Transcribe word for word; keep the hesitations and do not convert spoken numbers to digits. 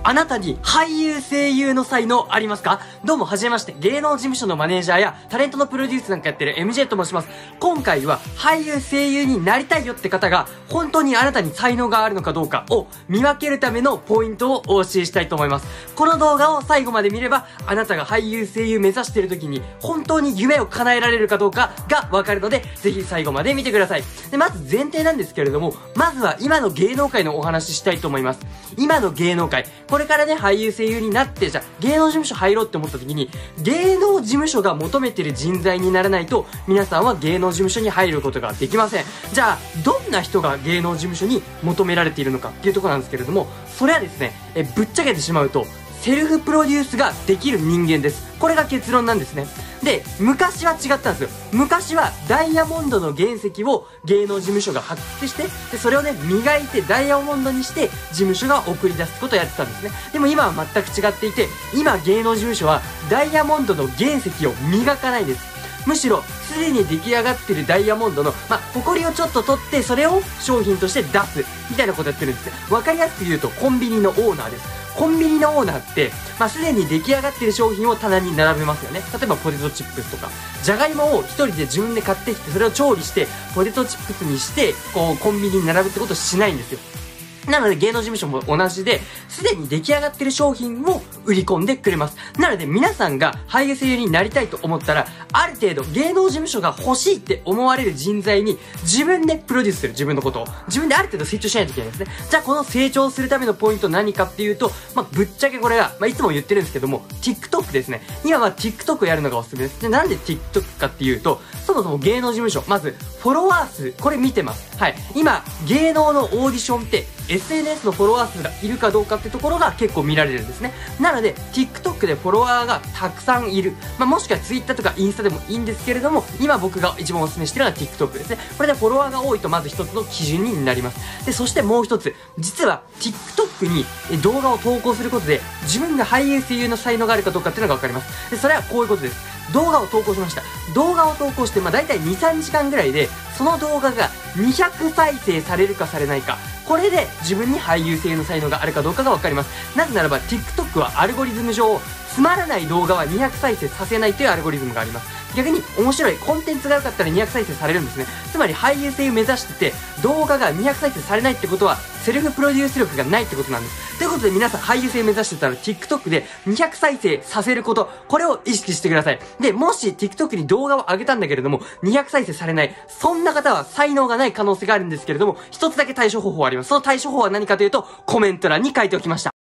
あなたに俳優声優の才能ありますか？どうもはじめまして、芸能事務所のマネージャーやタレントのプロデュースなんかやってる エムジェー と申します。今回は俳優声優になりたいよって方が本当にあなたに才能があるのかどうかを見分けるためのポイントをお教えしたいと思います。この動画を最後まで見れば、あなたが俳優声優目指している時に本当に夢を叶えられるかどうかがわかるので、ぜひ最後まで見てください。で、まず前提なんですけれども、まずは今の芸能界のお話ししたいと思います。今の芸能界、これからね、俳優声優になって、じゃあ、芸能事務所入ろうって思った時に、芸能事務所が求めてる人材にならないと、皆さんは芸能事務所に入ることができません。じゃあ、どんな人が芸能事務所に求められているのかっていうところなんですけれども、それはですね、えぶっちゃけてしまうと、セルフプロデュースができる人間です。これが結論なんですね。で、昔は違ったんですよ。昔はダイヤモンドの原石を芸能事務所が発掘して、で、それをね、磨いてダイヤモンドにして事務所が送り出すことをやってたんですね。でも今は全く違っていて、今芸能事務所はダイヤモンドの原石を磨かないです。むしろ、すでに出来上がってるダイヤモンドの、まあ、埃をちょっと取って、それを商品として出す、みたいなことやってるんですね。わかりやすく言うと、コンビニのオーナーです。コンビニのオーナーって、まあ、すでに出来上がってる商品を棚に並べますよね。例えばポテトチップスとか、じゃがいもを一人で自分で買ってきて、それを調理して、ポテトチップスにして、こう、コンビニに並ぶってことをしないんですよ。なので芸能事務所も同じで、すでに出来上がってる商品を売り込んでくれます。なので皆さんが俳優声優になりたいと思ったら、ある程度芸能事務所が欲しいって思われる人材に自分でプロデュースする、自分のことを。自分である程度成長しないといけないですね。じゃあこの成長するためのポイント何かっていうと、まあ、ぶっちゃけこれが、まあ、いつも言ってるんですけども、TikTok ですね。今は TikTok をやるのがおすすめです。で、なんで TikTok かっていうと、そもそも芸能事務所、まず、フォロワー数、これ見てます。はい。今、芸能のオーディションって、エスエヌエス のフォロワー数がいるかどうかってところが結構見られるんですね。なので、TikTok でフォロワーがたくさんいる。まあ、もしくは Twitter とかインスタでもいいんですけれども、今僕が一番お勧めしてるのは TikTok ですね。これでフォロワーが多いとまず一つの基準になります。で、そしてもう一つ、実は TikTok に動画を投稿することで、自分が俳優声優の才能があるかどうかっていうのがわかります。で、それはこういうことです。動画を投稿しました。動画を投稿して、まあ、大体に、さんじかんぐらいで、その動画がにひゃくさいせいされるかされないか。これで自分に俳優声優の才能があるかどうかがわかります。なぜならば TikTok はアルゴリズム上、つまらない動画はにひゃくさいせいさせないというアルゴリズムがあります。逆に面白いコンテンツが良かったらにひゃくさいせいされるんですね。つまり俳優声優目指してて、動画がにひゃくさいせいされないってことは、セルフプロデュース力がないってことなんです。ということで皆さん俳優声優目指してたら TikTok でにひゃくさいせいさせること、これを意識してください。で、もし TikTok に動画を上げたんだけれども、にひゃくさいせいされない、そんな方は才能がない可能性があるんですけれども、一つだけ対処方法あります。その対処法は何かというと、コメント欄に書いておきました。